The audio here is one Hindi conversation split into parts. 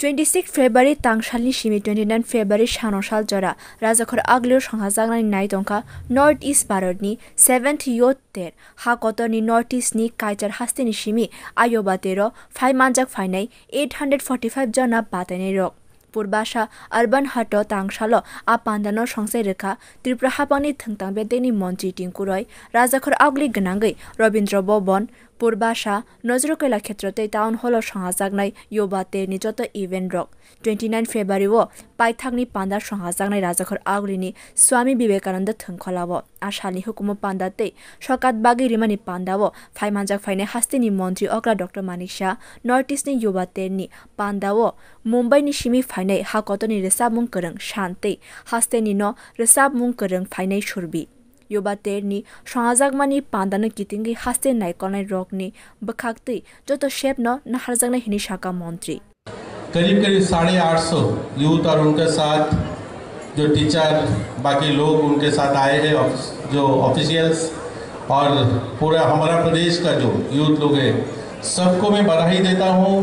26 February tangsalni simi 29 February shanosal jora rajakhor aglio sanghajangnani nai tongkha North East Bharatni 7th Youth ter ha kotorni North East ni kaichar hastini simi ayobatero phai manjak phainai 845 jona batainai rok Purbasha Urban Hato Tangsalo Apandano Songsai Rekha Tripura Hapani Thangtang Bedeni Montri Tingkuroi Rajakhor Agli Ganangai Robindra Bobon Purbasha Nojrokoila Khetrote Town Hall Sanghajagnai Yobate ni joto event rok 29 February wo Paithakni Panda Sanghajagnai Rajakhor Aglini Swami Vivekananda Thangkholabo Ashali Hukumo Pandate Shokat Bagi Rimani Pandawo Phai Manjak Phaine Hastini Montri Okra Dr. Manik Shah North East ni Yobate ni Pandawo Mumbai ni Shimi Phainai hakotoni resab mung kereng shanti hasteni no resab mung kereng phainai shurbi Yobate ni sangajagmani pandano kitingi haste naikonai rokni bakhakti joto shep no naharjagna hini shaka मंत्री करीब 850 यूथ और उनके साथ जो टीचर बाकी लोग उनके साथ आए हैं जो ऑफिशियल्स और पूरा हमारा प्रदेश का जो यूथ लोग है सबको मैं बधाई देता हूँ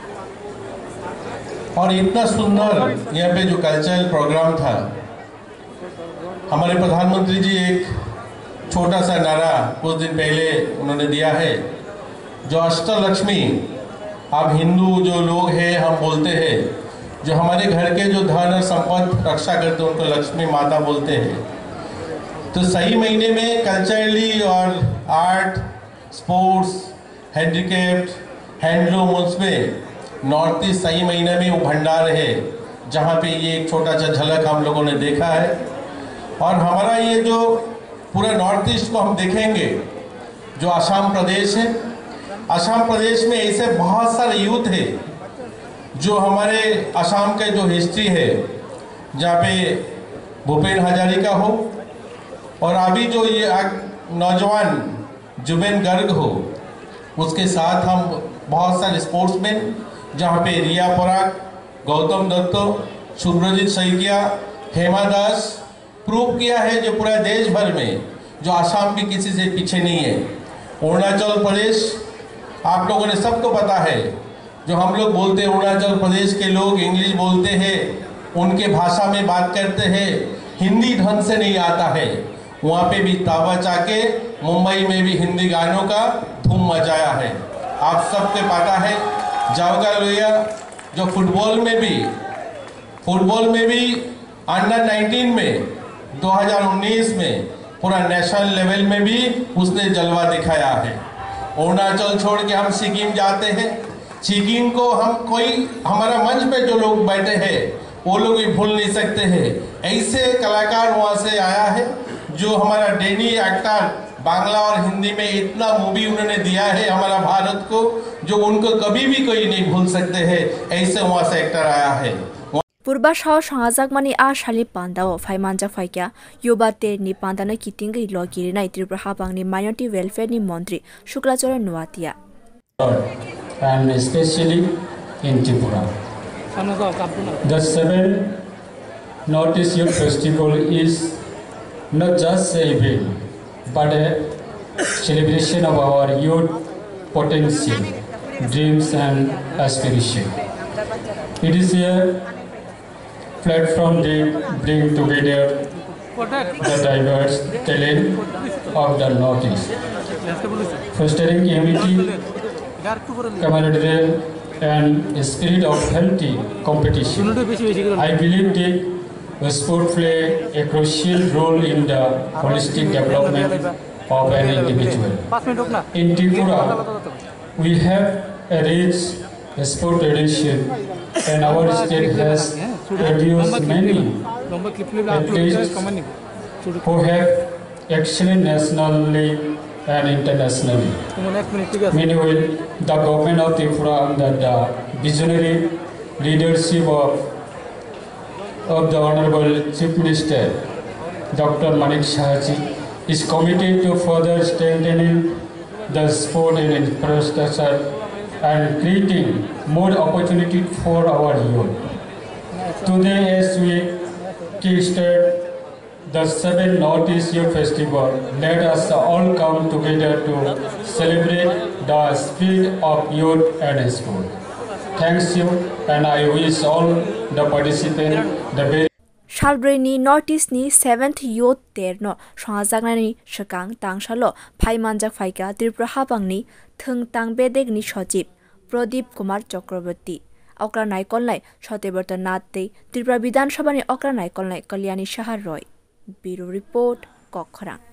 और इतना सुंदर यहाँ पे जो कल्चरल प्रोग्राम था हमारे प्रधानमंत्री जी एक छोटा सा नारा कुछ दिन पहले उन्होंने दिया है जो अष्टलक्ष्मी अब हिंदू जो लोग हैं हम बोलते हैं जो हमारे घर के जो धन और संपत्ति रक्षा करते हैं उनको लक्ष्मी माता बोलते हैं तो सही महीने में कल्चरली और आर्ट स्पोर्ट्स हैंडीक्राफ्ट हैंडलूम उसमें नॉर्थ ईस्ट सही महीने में वो भंडार है जहाँ पे ये एक छोटा सा झलक हम लोगों ने देखा है और हमारा ये जो पूरा नॉर्थ ईस्ट को हम देखेंगे जो असम प्रदेश है असम प्रदेश में ऐसे बहुत सारे यूथ है जो हमारे असम के जो हिस्ट्री है जहाँ पे भूपेन हजारिका हो और अभी जो ये नौजवान जुबेन गर्ग हो उसके साथ हम बहुत सारे स्पोर्ट्समैन जहाँ पे रिया पराग गौतम दत्तो सुब्रजीत सैकिया हेमा दास प्रूव किया है जो पूरा देश भर में जो आसाम भी किसी से पीछे नहीं है अरुणाचल प्रदेश आप लोगों ने सबको पता है जो हम लोग बोलते हैं अरुणाचल प्रदेश के लोग इंग्लिश बोलते हैं उनके भाषा में बात करते हैं हिंदी ढंग से नहीं आता है वहाँ पे भी ताबा चाके मुंबई में भी हिंदी गानों का धूम मचाया है आप सबके पता है जावगा लोहिया जो फुटबॉल में भी अंडर 19 में 2019 में पूरा नेशनल लेवल में भी उसने जलवा दिखाया है अरुणाचल छोड़ के हम सिक्किम जाते हैं सिक्किम को हम कोई हमारा मंच पे जो लोग बैठे हैं वो लोग भी भूल नहीं सकते हैं ऐसे कलाकार वहाँ से आया है जो हमारा डेनी एक्टर बांग्ला और हिंदी में इतना मूवी उन्होंने दिया है हमारा भारत को जो उनको कभी भी कोई नहीं भूल सकते हैं ऐसे वहाँ से एक्टर आया है Purbasha sangajagmani a shali pandao phai manjak phaikya yobate ni pandana kitingai logiri nai Tripura Hapangni minority welfare ni मंत्री Shuklachara Nuatia and especially in Tripura the 7th North East Youth Festival is not just an event but a celebration of our youth potential, dreams and aspiration. It is a platform that brings together the diverse talent of the North East, fostering unity, camaraderie and a spirit of healthy competition. I believe that the sport plays a crucial role in the holistic development of an individual. In Tripura, we have a rich sport tradition and our state has produced many athletes who have excelled nationally and internationally. Meanwhile, the government of Tripura under the visionary leadership of the Honorable Chief Minister Dr. Manik Shah is committed to further strengthening the sport and infrastructure and creating more opportunity for our youth. Today, as we kickstart the 7th North East Youth Festival, let us all come together to celebrate the spirit of youth and sport. Thanks you. and I wish all the participants the very Shalbreni Northeast ni 7th Youth Ter no Shangzagnani Shakang Tangshalo Phaimanjak Phaika Tripura Habang ni Thung Tang Bedeg ni Shojib Pradip Kumar Chakraborty Okra Naikonlai Shoteberta Natte Tripura Bidhan Sabha ni Okra Naikonlai Kalyani Shahar Roy Bureau Report Kokkhara